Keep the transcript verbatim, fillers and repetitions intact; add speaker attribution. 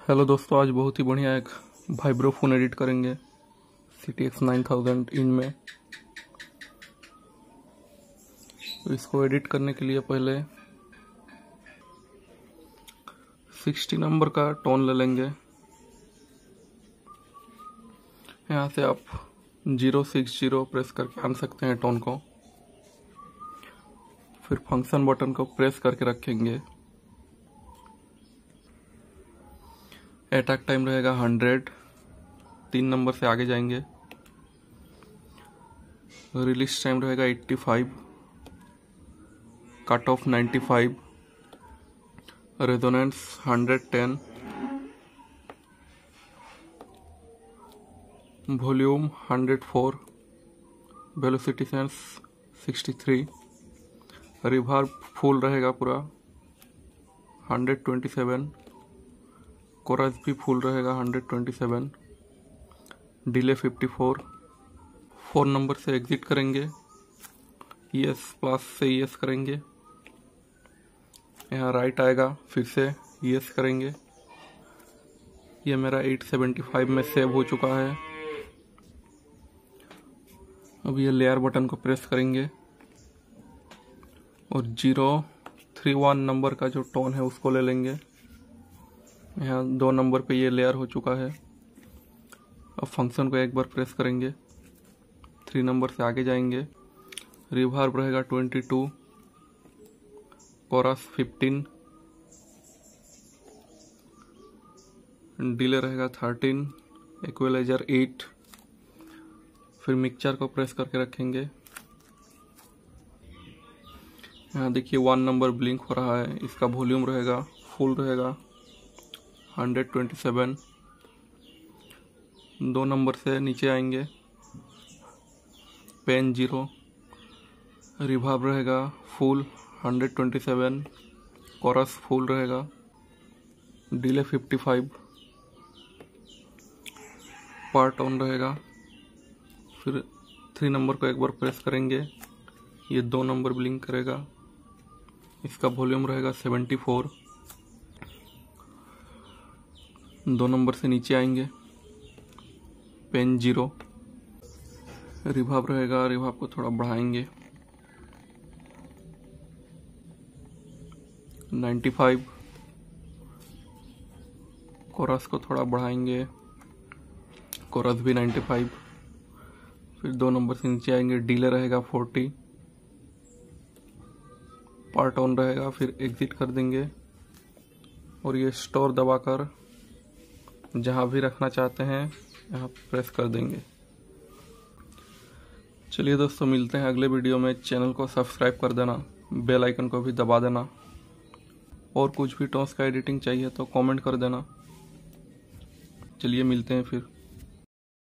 Speaker 1: Hello दोस्तों, आज बहुत ही बढ़िया एक वाइब्रो फ़ोन एडिट करेंगे C T X nine thousand in में। तो इसको एडिट करने के लिए पहले सिक्सटी नंबर का टोन ले लेंगे। यहाँ से आप जीरो सिक्स जीरो प्रेस करके आन सकते हैं टोन को। फिर फंक्शन बटन को प्रेस करके रखेंगे। अटैक टाइम रहेगा हंड्रेड, तीन नंबर से आगे जाएंगे। रिलीज टाइम रहेगा eighty five, cut off ninety five, resonance hundred ten, volume hundred four, velocity sense sixty three, reverb full रहेगा पूरा हंड्रेड ट्वेंटी सेवन, कोरस भी फुल रहेगा hundred twenty seven, delay fifty four. Four number से exit करेंगे, yes plus से yes करेंगे। यहाँ right आएगा, फिर से यस करेंगे। ये मेरा एट सेवेंटी फाइव में सेव हो चुका है। अब ये लेयर बटन को प्रेस करेंगे और जीरो थ्री वन नंबर का जो टोन है उसको ले लेंगे। यहाँ दो नंबर पे ये लेयर हो चुका है। अब फंक्शन को एक बार प्रेस करेंगे, थ्री नंबर से आगे जाएंगे। रिवर्ब रहेगा twenty two, chorus fifteen, delay रहेगा थर्टीन, इक्वलाइजर एट। फिर मिक्सचर को प्रेस करके रखेंगे। यहाँ देखिए वन नंबर ब्लिंक हो रहा है। इसका वॉल्यूम रहेगा फुल रहेगा हंड्रेड ट्वेंटी सेवन। दो नंबर से नीचे आएंगे, पेन जीरो, रिवर्ब रहेगा full hundred twenty seven, chorus full रहेगा, delay fifty five, part on रहेगा। फिर थ्री नंबर को एक बार प्रेस करेंगे, ये दो नंबर ब्लिंक करेगा। इसका वॉल्यूम रहेगा सेवेंटी फोर। दो नंबर से नीचे आएंगे, पेन जीरो, रिवर्ब रहेगा, रिवर्ब को थोड़ा बढ़ाएंगे नाइन्टी फाइव, कोरस को थोड़ा बढ़ाएंगे, कोरस भी नाइन्टी फाइव। फिर दो नंबर से नीचे आएंगे, डिले रहेगा फोर्टी, पार्ट ऑन रहेगा। फिर एग्जिट कर देंगे और ये स्टोर दबाकर जहाँ भी रखना चाहते हैं यहाँ प्रेस कर देंगे। चलिए दोस्तों, मिलते हैं अगले वीडियो में। चैनल को सब्सक्राइब कर देना, बेल आइकन को भी दबा देना। और कुछ भी टॉस का एडिटिंग चाहिए तो कमेंट कर देना। चलिए मिलते हैं फिर।